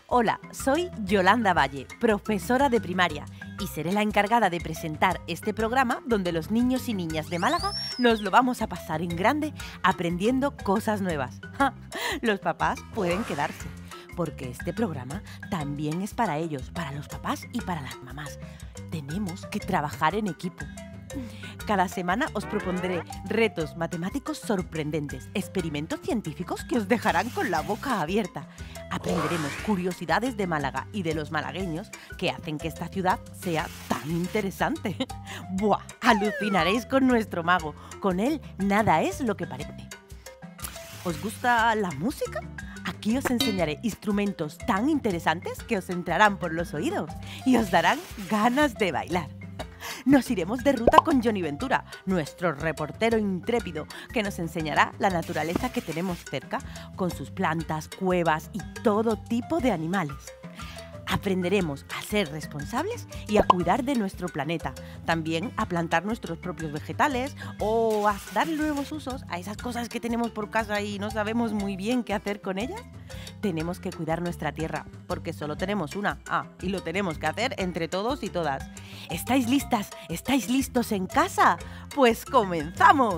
Hola, soy Yolanda Valle, profesora de primaria, y seré la encargada de presentar este programa donde los niños y niñas de Málaga nos lo vamos a pasar en grande aprendiendo cosas nuevas. ¡Ja! Los papás pueden quedarse, porque este programa también es para ellos, para los papás y para las mamás. Tenemos que trabajar en equipo. Cada semana os propondré retos matemáticos sorprendentes, experimentos científicos que os dejarán con la boca abierta. Aprenderemos curiosidades de Málaga y de los malagueños que hacen que esta ciudad sea tan interesante. ¡Buah! Alucinaréis con nuestro mago. Con él nada es lo que parece. ¿Os gusta la música? Aquí os enseñaré instrumentos tan interesantes que os entrarán por los oídos y os darán ganas de bailar. Nos iremos de ruta con Johnny Ventura, nuestro reportero intrépido, que nos enseñará la naturaleza que tenemos cerca, con sus plantas, cuevas y todo tipo de animales. Aprenderemos a ser responsables y a cuidar de nuestro planeta, también a plantar nuestros propios vegetales o a dar nuevos usos a esas cosas que tenemos por casa y no sabemos muy bien qué hacer con ellas. Tenemos que cuidar nuestra tierra, porque solo tenemos una, y lo tenemos que hacer entre todos y todas. ¿Estáis listas? ¿Estáis listos en casa? ¡Pues comenzamos!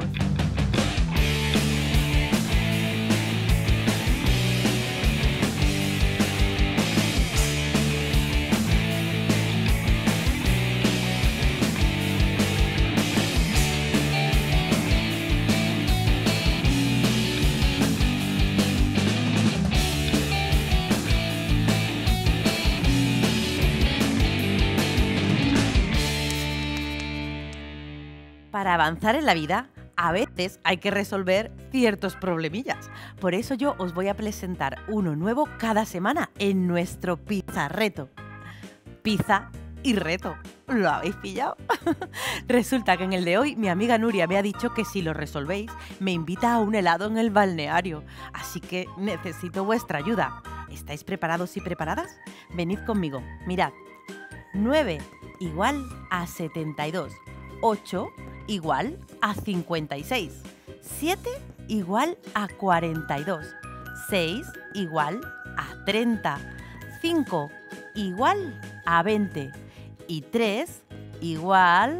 Para avanzar en la vida, a veces hay que resolver ciertos problemillas. Por eso yo os voy a presentar uno nuevo cada semana en nuestro Pizza Reto. Pizza y reto. ¿Lo habéis pillado? Resulta que en el de hoy mi amiga Nuria me ha dicho que si lo resolvéis me invita a un helado en el balneario. Así que necesito vuestra ayuda. ¿Estáis preparados y preparadas? Venid conmigo. Mirad. 9 igual a 72. 8 igual a 56, 7 igual a 42, 6 igual a 30, 5 igual a 20 y 3 igual...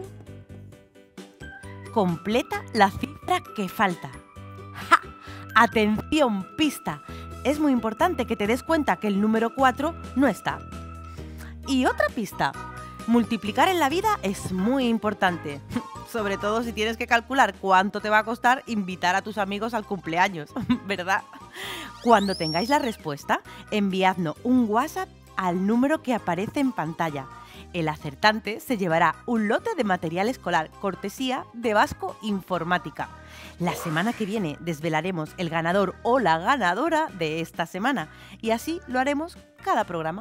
Completa la cifra que falta. ¡Ja! Atención, pista. Es muy importante que te des cuenta que el número 4 no está. Y otra pista. Multiplicar en la vida es muy importante, sobre todo si tienes que calcular cuánto te va a costar invitar a tus amigos al cumpleaños, ¿verdad? Cuando tengáis la respuesta, enviadnos un WhatsApp al número que aparece en pantalla. El acertante se llevará un lote de material escolar, cortesía de Vasco Informática. La semana que viene desvelaremos el ganador o la ganadora de esta semana y así lo haremos cada programa.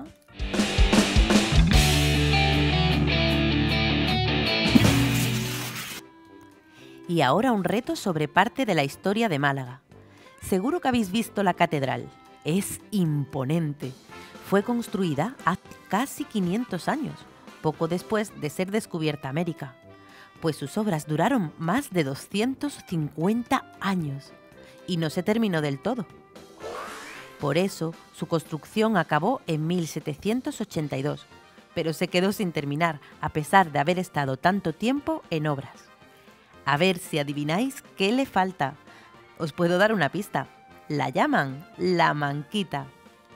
Y ahora un reto sobre parte de la historia de Málaga. Seguro que habéis visto la catedral. Es imponente. Fue construida hace casi 500 años, poco después de ser descubierta América. Pues sus obras duraron más de 250 años y no se terminó del todo. Por eso, su construcción acabó en 1782, pero se quedó sin terminar a pesar de haber estado tanto tiempo en obras. A ver si adivináis qué le falta. Os puedo dar una pista. La llaman la Manquita.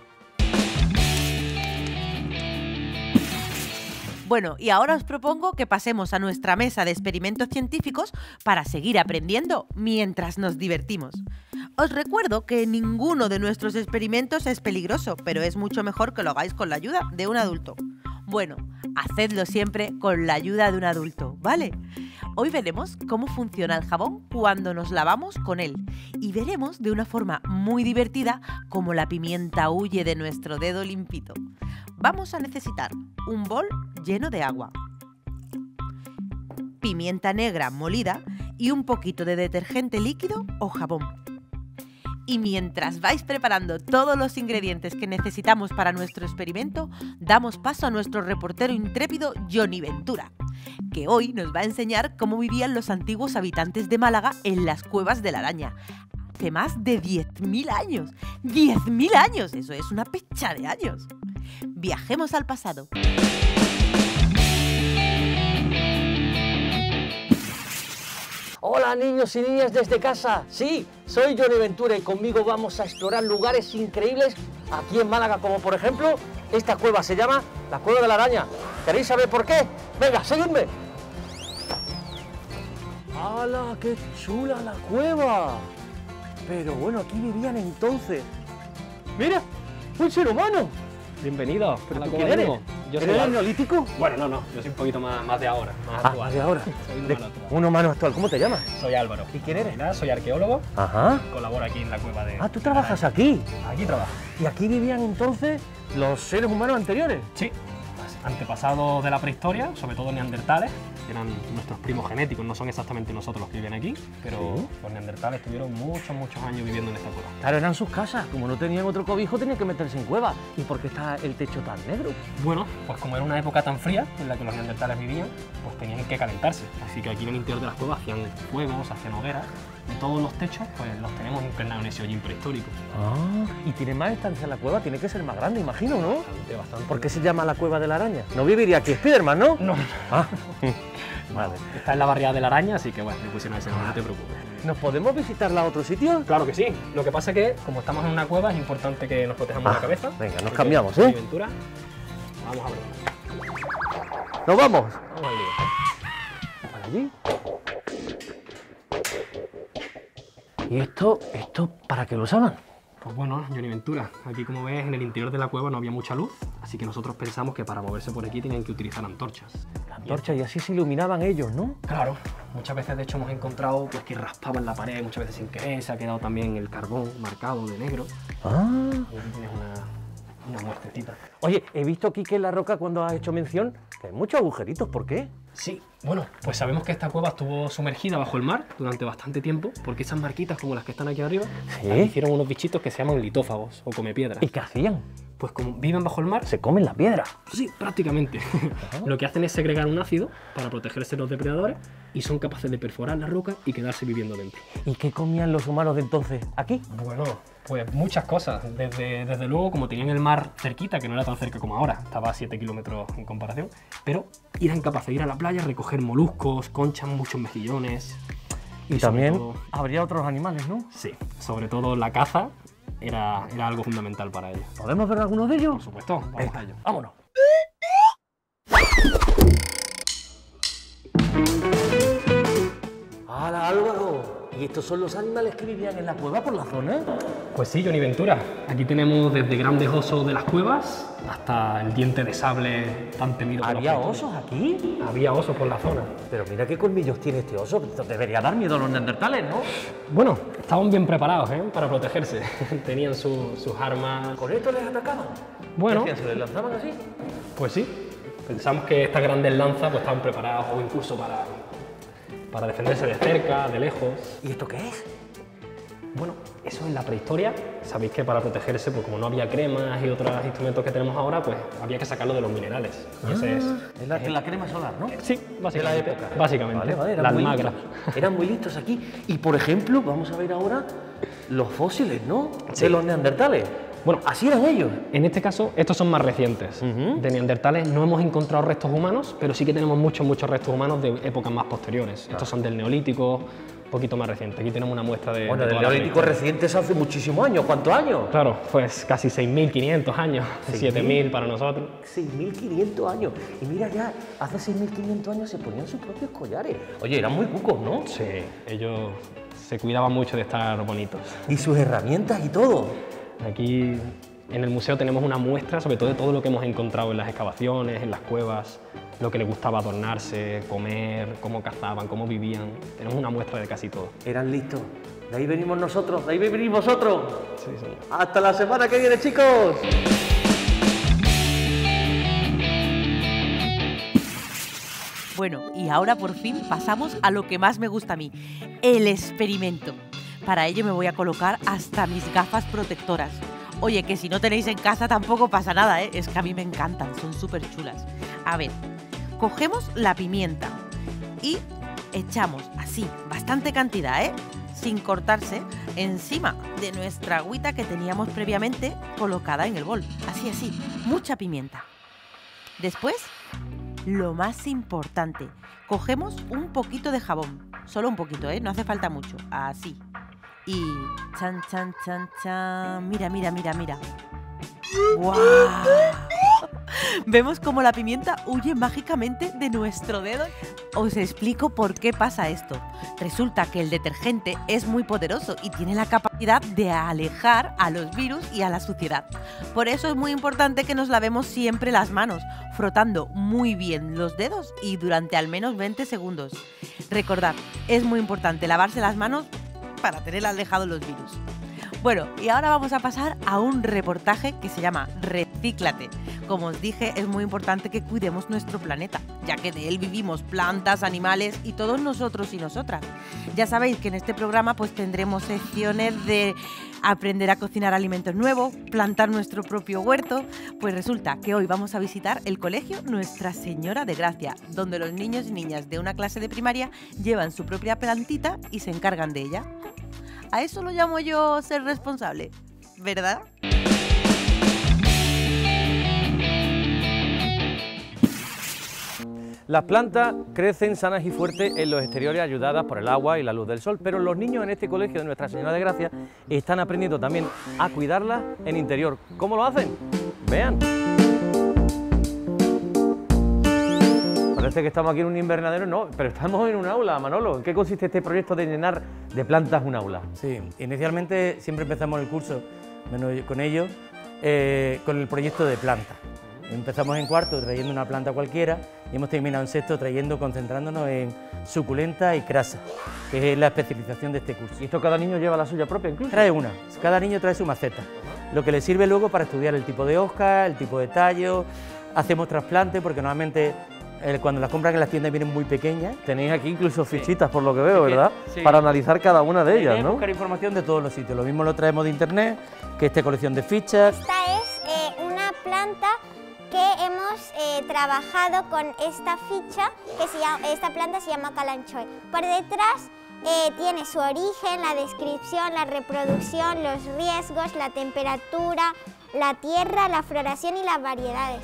Bueno, y ahora os propongo que pasemos a nuestra mesa de experimentos científicos para seguir aprendiendo mientras nos divertimos. Os recuerdo que ninguno de nuestros experimentos es peligroso, pero es mucho mejor que lo hagáis con la ayuda de un adulto. Bueno, hacedlo siempre con la ayuda de un adulto, ¿vale? Hoy veremos cómo funciona el jabón cuando nos lavamos con él y veremos de una forma muy divertida cómo la pimienta huye de nuestro dedo limpito. Vamos a necesitar un bol lleno de agua, pimienta negra molida y un poquito de detergente líquido o jabón. Y mientras vais preparando todos los ingredientes que necesitamos para nuestro experimento, damos paso a nuestro reportero intrépido Johnny Ventura, que hoy nos va a enseñar cómo vivían los antiguos habitantes de Málaga en las cuevas de la Araña. Hace más de 10.000 años. ¡10.000 años! Eso es una pecha de años. Viajemos al pasado. Hola niños y niñas desde casa, sí, soy Johnny Ventura y conmigo vamos a explorar lugares increíbles aquí en Málaga, como por ejemplo esta cueva, se llama la Cueva de la Araña. ¿Queréis saber por qué? Venga, seguidme. ¡Hala, qué chula la cueva! Pero bueno, aquí vivían entonces. ¡Mira, un ser humano! Bienvenido. ¿Pero tú quién eres? Yo ¿Eres el neolítico? Bueno, no, yo soy un poquito más de ahora, más actual. Más de ahora. Soy un De- humano actual. un humano actual. ¿Cómo te llamas? Soy Álvaro. ¿Y quién eres? Nada, soy arqueólogo, Ajá. colaboro aquí en la cueva de... Ah, tú trabajas aquí. Aquí trabajo. ¿Y aquí vivían entonces los seres humanos anteriores? Sí, antepasados de la prehistoria, sobre todo neandertales, que eran nuestros primos genéticos, no son exactamente nosotros los que viven aquí, pero Sí. los neandertales estuvieron muchos años viviendo en esta cueva. Claro, eran sus casas. Como no tenían otro cobijo, tenían que meterse en cueva. ¿Y por qué está el techo tan negro? Bueno, pues como era una época tan fría en la que los neandertales vivían, pues tenían que calentarse. Así que aquí en el interior de las cuevas hacían fuegos, hacían hogueras, y todos los techos pues los tenemos impregnados en ese hollín prehistórico. Ah, y tiene más estancia la cueva, tiene que ser más grande, imagino, ¿no? Bastante. ¿Por qué se llama la Cueva de la Araña? No viviría aquí Spiderman, ¿no? No, Ah, vale. está en la barriada de la araña, así que bueno, le pusieron ese nombre, no te preocupes. ¿Nos podemos visitarla a otro sitio? Claro que sí. Lo que pasa es que, como estamos en una cueva, es importante que nos protejamos la cabeza. venga, nos Así que, cambiamos, mi ¿eh? aventura, vamos a ver. ¡Nos vamos! Vamos al lío. ¿Para allí? ¿Y esto para qué lo usaban? Pues bueno, Johnny Ventura, aquí como ves, en el interior de la cueva no había mucha luz, así que nosotros pensamos que para moverse por aquí tenían que utilizar antorchas. La antorcha, y así se iluminaban ellos, ¿no? Claro, muchas veces de hecho hemos encontrado pues, que raspaban la pared, muchas veces sin querer, se ha quedado también el carbón marcado de negro. Ah. Y aquí tienes una muestrecita. Oye, he visto aquí que en la roca, cuando has hecho mención, que hay muchos agujeritos. ¿Por qué? Sí, bueno, pues sabemos que esta cueva estuvo sumergida bajo el mar durante bastante tiempo, porque esas marquitas como las que están aquí arriba, Sí. aquí hicieron unos bichitos que se llaman litófagos o comepiedras. ¿Y qué hacían? Pues como viven bajo el mar, Se comen la piedra. sí, prácticamente. Lo que hacen es segregar un ácido para protegerse de los depredadores y son capaces de perforar la roca y quedarse viviendo dentro. ¿Y qué comían los humanos de entonces aquí? Bueno, pues muchas cosas. Desde luego, como tenían el mar cerquita, que no era tan cerca como ahora, estaba a 7 kilómetros en comparación, pero eran capaces de ir a la playa, recoger moluscos, conchas, muchos mejillones. Y sobre también todo- habría otros animales, ¿no? sí, sobre todo la caza era algo fundamental para ellos. ¿Podemos ver algunos de ellos? Por supuesto, vamos Venga, a ello. vámonos. ¡Hala, Álvaro! ¿Y estos son los animales que vivían en la cueva por la zona? Pues sí, Johnny Ventura. Aquí tenemos desde grandes osos de las cuevas hasta el diente de sable tan temido por los ¿Había peatones. osos aquí? Había osos por la zona. Pero mira qué colmillos tiene este oso. Debería dar miedo a los neandertales, ¿no? Bueno, estaban bien preparados para protegerse. Tenían sus armas. ¿Con esto les atacaban? Bueno. ¿Qué hacían? ¿Se les lanzaban así? Pues sí, pensamos que estas grandes lanzas pues, estaban preparadas o incluso para defenderse de cerca, de lejos. ¿Y esto qué es? Bueno, eso en la prehistoria, sabéis que para protegerse, pues como no había cremas y otros instrumentos que tenemos ahora, pues había que sacarlo de los minerales. Y ese es la crema solar, ¿no? sí, básicamente. época. Básicamente, Vale, vale, la eran muy almagra. listos. Eran muy listos aquí. Y por ejemplo, vamos a ver ahora los fósiles, ¿no? Sí. De los neandertales. Bueno, así eran ellos. En este caso, estos son más recientes. Ujú. De neandertales no hemos encontrado restos humanos, pero sí que tenemos muchos restos humanos de épocas más posteriores. Estos son del Neolítico, un poquito más reciente. Aquí tenemos una muestra de. Bueno, de del toda la Neolítico prehistoria. reciente es hace muchísimos años. ¿Cuántos años? Claro, pues casi 6.500 años, 7.000 para nosotros. 6.500 años. Y mira ya, hace 6.500 años se ponían sus propios collares. Oye, eran muy cucos, ¿no? Sí, ellos se cuidaban mucho de estar bonitos. Y sus herramientas y todo. Aquí en el museo tenemos una muestra sobre todo de todo lo que hemos encontrado en las excavaciones, en las cuevas, lo que les gustaba adornarse, comer, cómo cazaban, cómo vivían. Tenemos una muestra de casi todo. Eran listos. De ahí venimos nosotros, de ahí venimos vosotros. Sí, señor. Hasta la semana que viene, chicos. Bueno, y ahora por fin pasamos a lo que más me gusta a mí, el experimento. Para ello me voy a colocar hasta mis gafas protectoras. Oye, que si no tenéis en casa tampoco pasa nada, ¿eh? Es que a mí me encantan, son súper chulas. A ver, cogemos la pimienta y echamos así, bastante cantidad, ¿eh? sin cortarse encima de nuestra agüita que teníamos previamente colocada en el bol. Así, mucha pimienta. Después, lo más importante, cogemos un poquito de jabón. Solo un poquito, no hace falta mucho. Así. Y chan, chan, chan, chan. Mira. ¡Guau! Vemos cómo la pimienta huye mágicamente de nuestro dedo. Os explico por qué pasa esto. Resulta que el detergente es muy poderoso y tiene la capacidad de alejar a los virus y a la suciedad. Por eso es muy importante que nos lavemos siempre las manos, frotando muy bien los dedos y durante al menos 20 segundos. Recordad, es muy importante lavarse las manos para tener alejados los virus. Bueno, y ahora vamos a pasar a un reportaje que se llama Recíclate. Como os dije, es muy importante que cuidemos nuestro planeta, ya que de él vivimos plantas, animales y todos nosotros y nosotras. Ya sabéis que en este programa pues tendremos secciones de aprender a cocinar alimentos nuevos, plantar nuestro propio huerto. Pues resulta que hoy vamos a visitar el colegio Nuestra Señora de Gracia, donde los niños y niñas de una clase de primaria llevan su propia plantita y se encargan de ella. A eso lo llamo yo ser responsable, ¿verdad? Las plantas crecen sanas y fuertes en los exteriores ayudadas por el agua y la luz del sol, pero los niños en este colegio de Nuestra Señora de Gracia están aprendiendo también a cuidarlas en interior. ¿Cómo lo hacen? Vean. Parece que estamos aquí en un invernadero, no, pero estamos en un aula, Manolo. ¿En qué consiste este proyecto de llenar de plantas un aula? Sí, inicialmente siempre empezamos el curso, menos con ellos, con el proyecto de plantas. Empezamos en cuarto trayendo una planta cualquiera y hemos terminado en sexto concentrándonos en suculenta y crasa, que es la especialización de este curso. ¿Y esto cada niño lleva la suya propia incluso? Trae una, cada niño trae su maceta, lo que le sirve luego para estudiar el tipo de hoja, el tipo de tallo, hacemos trasplantes porque normalmente cuando las compran en las tiendas vienen muy pequeñas. Tenéis aquí incluso fichitas por lo que veo, ¿verdad? Sí. Para analizar cada una de ellas, ¿no? Buscar información de todos los sitios, lo mismo lo traemos de internet, que esta colección de fichas. Esta es una planta que hemos trabajado con esta ficha, esta planta se llama Kalanchoe. Por detrás tiene su origen, la descripción, la reproducción, los riesgos, la temperatura, la tierra, la floración y las variedades.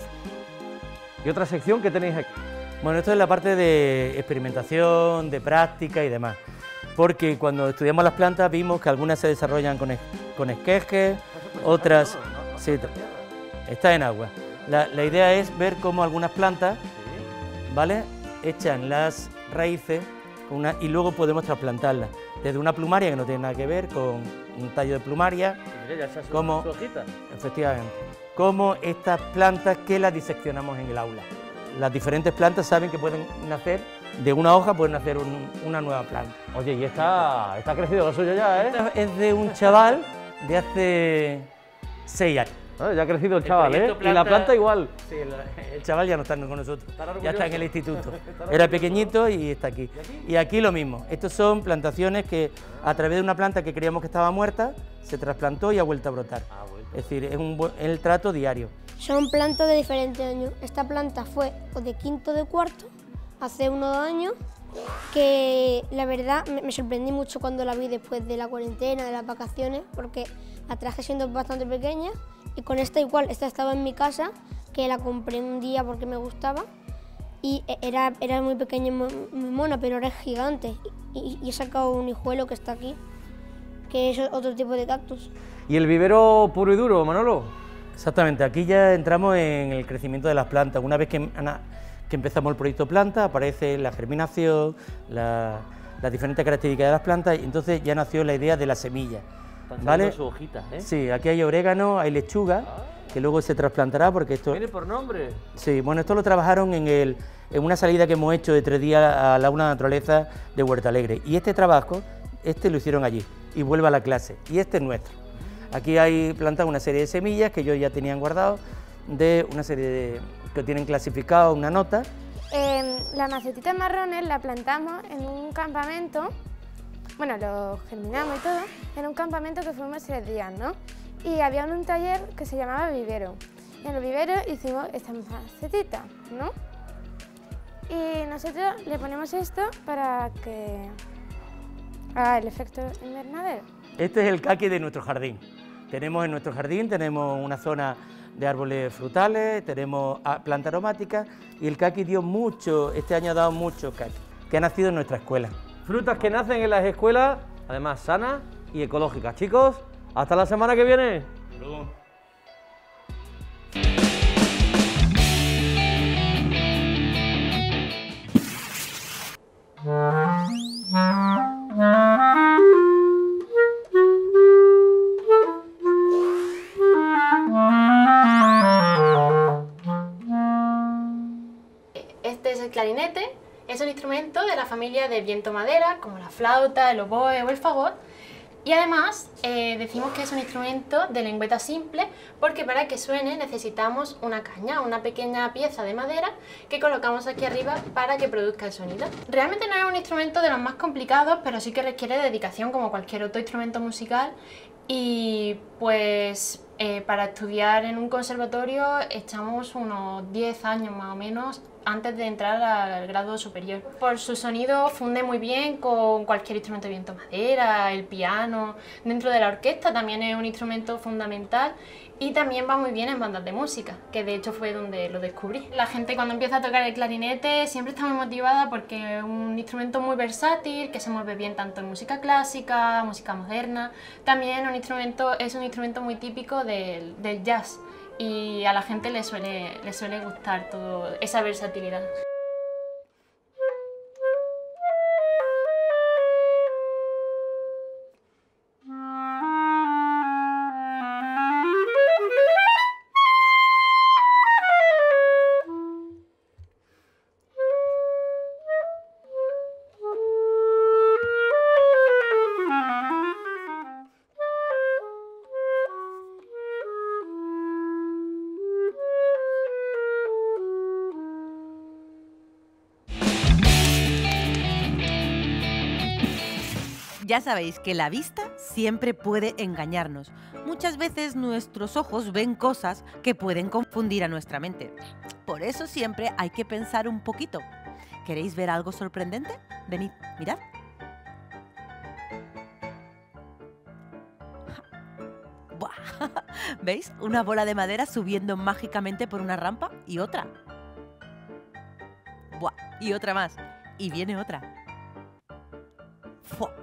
¿Y otra sección que tenéis aquí? Bueno, esto es la parte de experimentación, de práctica y demás, porque cuando estudiamos las plantas vimos que algunas se desarrollan con esquejes, otras... Sí, está en agua. La idea es ver cómo algunas plantas, ¿vale?, echan las raíces y luego podemos trasplantarlas. Desde una plumaria que no tiene nada que ver con un tallo de plumaria, como, efectivamente, como estas plantas que las diseccionamos en el aula. Las diferentes plantas saben que pueden nacer, de una hoja pueden nacer una nueva planta. Oye, y está crecido lo suyo ya, ¿eh? Esta es de un chaval de hace 6 años. Ya ha crecido el chaval, ¿eh? Y la planta igual. Sí, el chaval ya no está con nosotros, ya está en el instituto. Era pequeñito y está aquí. Y aquí lo mismo, estos son plantaciones que a través de una planta que creíamos que estaba muerta, se trasplantó y ha vuelto a brotar. Es decir, es el trato diario. Son plantas de diferentes años. Esta planta fue de quinto de cuarto, hace unos años, que la verdad me sorprendí mucho cuando la vi después de la cuarentena, de las vacaciones, porque la traje siendo bastante pequeña. Y con esta igual, esta estaba en mi casa, que la compré un día porque me gustaba y era muy pequeña y muy mona, pero ahora es gigante y he sacado un hijuelo que está aquí, que es otro tipo de cactus. ¿Y el vivero puro y duro, Manolo? Exactamente, aquí ya entramos en el crecimiento de las plantas. Una vez que empezamos el proyecto planta, aparece la germinación, las diferentes características de las plantas y entonces ya nació la idea de la semilla. ¿Vale? Sus hojitas, ¿eh? Sí, aquí hay orégano, hay lechuga, que luego se trasplantará porque esto... ¿Viene por nombre? Sí, bueno, esto lo trabajaron en una salida que hemos hecho de 3 días a la Una Naturaleza de Huerta Alegre. Y este trabajo, lo hicieron allí y vuelve a la clase. Y este es nuestro. Aquí hay plantadas una serie de semillas que ellos ya tenían guardados, de una serie que tienen clasificado una nota. Las macetitas marrones las plantamos en un campamento. Bueno, lo germinamos y todo, en un campamento que fuimos 3 días, ¿no? Y había un taller que se llamaba vivero. Y en el vivero hicimos esta macetita, ¿no? Y nosotros le ponemos esto para que Ah, el efecto invernadero. Este es el caqui de nuestro jardín. Tenemos en nuestro jardín, tenemos una zona de árboles frutales, tenemos plantas aromáticas y el caqui dio mucho, este año ha dado mucho caqui, que ha nacido en nuestra escuela. Frutas que nacen en las escuelas, además sanas y ecológicas. Chicos, hasta la semana que viene. Este es el clarinete, es un instrumento de la familia de viento-madera, como la flauta, el oboe o el fagot. Y además decimos que es un instrumento de lengüeta simple porque para que suene necesitamos una caña, una pequeña pieza de madera que colocamos aquí arriba para que produzca el sonido. Realmente no es un instrumento de los más complicados, pero sí que requiere dedicación como cualquier otro instrumento musical y pues para estudiar en un conservatorio echamos unos 10 años más o menos antes de entrar al grado superior. Por su sonido funde muy bien con cualquier instrumento de viento madera, el piano. Dentro de la orquesta también es un instrumento fundamental y también va muy bien en bandas de música, que de hecho fue donde lo descubrí. La gente cuando empieza a tocar el clarinete siempre está muy motivada porque es un instrumento muy versátil, que se mueve bien tanto en música clásica, música moderna. También es un instrumento muy típico del jazz. Y a la gente le suele gustar toda esa versatilidad. Ya sabéis que la vista siempre puede engañarnos. Muchas veces nuestros ojos ven cosas que pueden confundir a nuestra mente. Por eso siempre hay que pensar un poquito. ¿Queréis ver algo sorprendente? Venid, mirad. ¡Buah! ¿Veis? Una bola de madera subiendo mágicamente por una rampa y otra. ¡Buah! Y otra más. Y viene otra. ¡Fua!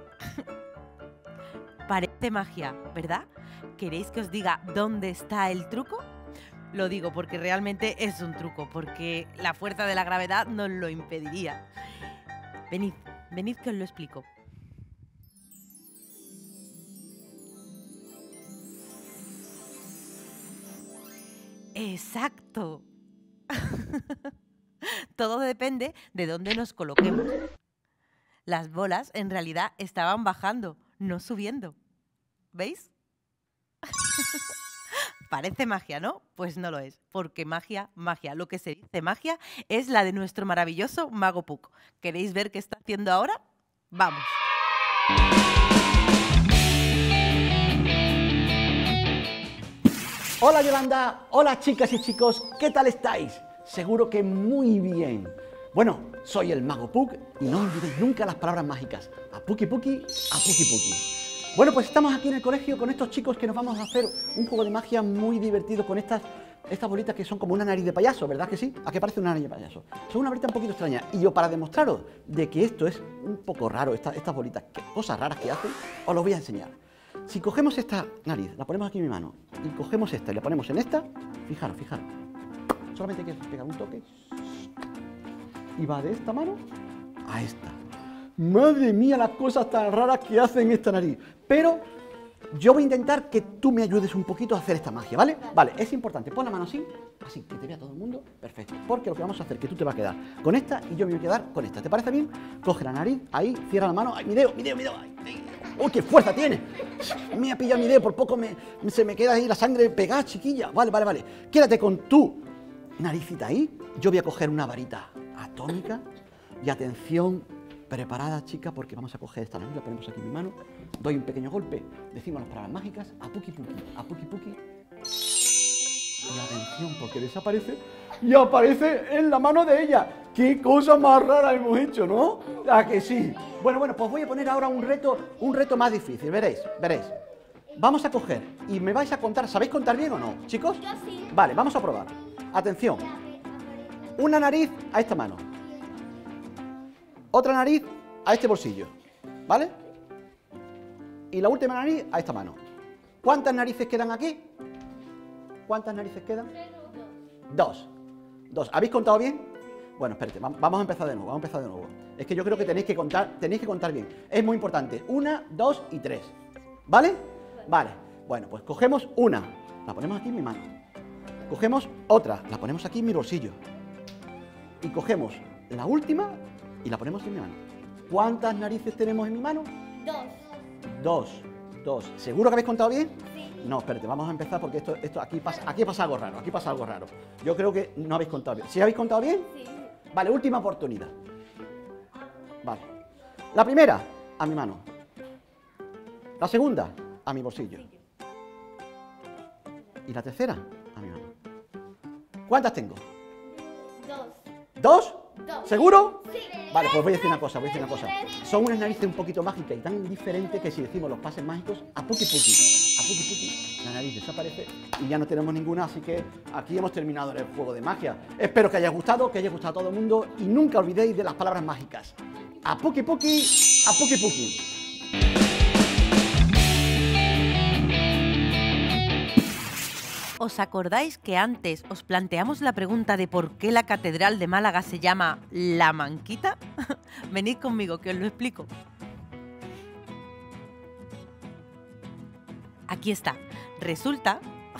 Parece magia, ¿verdad? ¿Queréis que os diga dónde está el truco? Lo digo porque realmente es un truco, porque la fuerza de la gravedad nos lo impediría. Venid, venid que os lo explico. ¡Exacto! Todo depende de dónde nos coloquemos. Las bolas en realidad estaban bajando, no subiendo. ¿Veis? Parece magia, ¿no? Pues no lo es, porque magia, lo que se dice magia es la de nuestro maravilloso Mago Puck. ¿Queréis ver qué está haciendo ahora? ¡Vamos! Hola Yolanda, hola chicas y chicos, ¿qué tal estáis? Seguro que muy bien. Bueno, soy el Mago Puck y no olvidéis nunca las palabras mágicas. A Puki Puki, a Puki Puki. Bueno, pues estamos aquí en el colegio con estos chicos que nos vamos a hacer un juego de magia muy divertido con estas bolitas que son como una nariz de payaso, ¿verdad que sí? ¿A qué parece una nariz de payaso? Son una bolita un poquito extraña. Y yo, para demostraros de que esto es un poco raro, estas bolitas, cosas raras que hacen, os lo voy a enseñar. Si cogemos esta nariz, la ponemos aquí en mi mano, y cogemos esta y la ponemos en esta, fijaros, fijaros. Solamente hay que pegar un toque. Y va de esta mano a esta. Madre mía, las cosas tan raras que hacen esta nariz. Pero yo voy a intentar que tú me ayudes un poquito a hacer esta magia, ¿vale? Vale, es importante. Pon la mano así, que te vea todo el mundo. Perfecto. Porque lo que vamos a hacer es que tú te vas a quedar con esta y yo me voy a quedar con esta. ¿Te parece bien? Coge la nariz, ahí, cierra la mano. ¡Ay, mi dedo, mi dedo, mi dedo! ¡Ay, ¡oh, qué fuerza tiene! Me ha pillado mi dedo, por poco se me queda ahí la sangre pegada, chiquilla. Vale, vale, vale. Quédate con tu naricita ahí. Yo voy a coger una varita atómica y atención, preparada, chica, porque vamos a coger esta nariz, la ponemos aquí en mi mano, doy un pequeño golpe, decimos las palabras mágicas, a Puki Puki, a Puki Puki, y atención, porque desaparece y aparece en la mano de ella. Qué cosa más rara hemos hecho, ¿no? ¿A que sí? Bueno, pues voy a poner ahora un reto más difícil, veréis. Vamos a coger y me vais a contar, ¿sabéis contar bien o no, chicos? Yo sí. Vale, vamos a probar. Atención. Una nariz a esta mano. Otra nariz a este bolsillo, ¿vale? Y la última nariz a esta mano. ¿Cuántas narices quedan aquí? ¿Cuántas narices quedan? Dos. ¿Habéis contado bien? Bueno, espérate, vamos a empezar de nuevo, Es que yo creo que tenéis que contar bien. Es muy importante. 1, 2 y 3. ¿Vale? Vale. Bueno, pues cogemos una, la ponemos aquí en mi mano. Cogemos otra, la ponemos aquí en mi bolsillo. Y cogemos la última y la ponemos en mi mano. ¿Cuántas narices tenemos en mi mano? 2. ¿Seguro que habéis contado bien? Sí. No, espérate, vamos a empezar porque esto aquí pasa algo raro. Yo creo que no habéis contado bien. ¿Sí habéis contado bien? Sí. Vale, última oportunidad. Vale. La primera, a mi mano. La segunda, a mi bolsillo. Y la tercera, a mi mano. ¿Cuántas tengo? 2. ¿Seguro? Sí. Vale, pues voy a decir una cosa. Son unas narices un poquito mágicas y tan diferentes que si decimos los pases mágicos, a Puki Puki, la nariz desaparece y ya no tenemos ninguna, así que aquí hemos terminado el juego de magia. Espero que haya gustado a todo el mundo y nunca olvidéis de las palabras mágicas. A Puki Puki, a Puki Puki. ¿Os acordáis que antes os planteamos la pregunta de por qué la Catedral de Málaga se llama La Manquita? Venid conmigo, que os lo explico. Aquí está. Resulta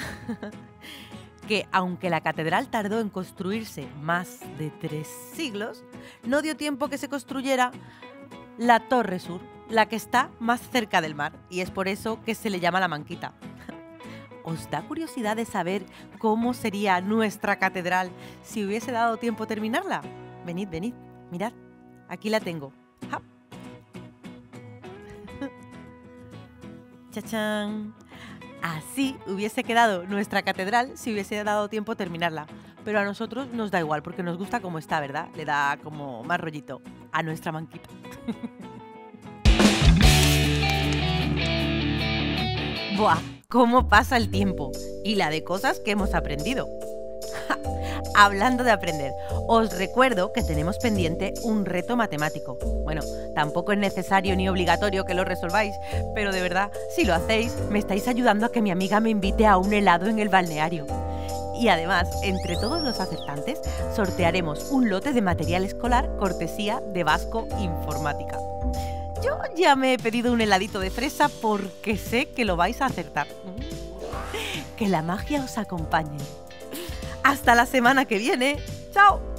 que aunque la catedral tardó en construirse más de 3 siglos, no dio tiempo que se construyera la Torre Sur, la que está más cerca del mar, y es por eso que se le llama La Manquita. ¿Os da curiosidad de saber cómo sería nuestra catedral si hubiese dado tiempo terminarla? Venid, mirad, aquí la tengo. ¡Ja! ¡Chachán! Así hubiese quedado nuestra catedral si hubiese dado tiempo terminarla. Pero a nosotros nos da igual, porque nos gusta como está, ¿verdad? Le da como más rollito a nuestra manquita. ¡Buah! ¿Cómo pasa el tiempo? Y la de cosas que hemos aprendido. Hablando de aprender, os recuerdo que tenemos pendiente un reto matemático. Bueno, tampoco es necesario ni obligatorio que lo resolváis, pero de verdad, si lo hacéis, me estáis ayudando a que mi amiga me invite a un helado en el balneario. Y además, entre todos los acertantes, sortearemos un lote de material escolar cortesía de Vasco Informática. Yo ya me he pedido un heladito de fresa porque sé que lo vais a acertar. Que la magia os acompañe. Hasta la semana que viene. ¡Chao!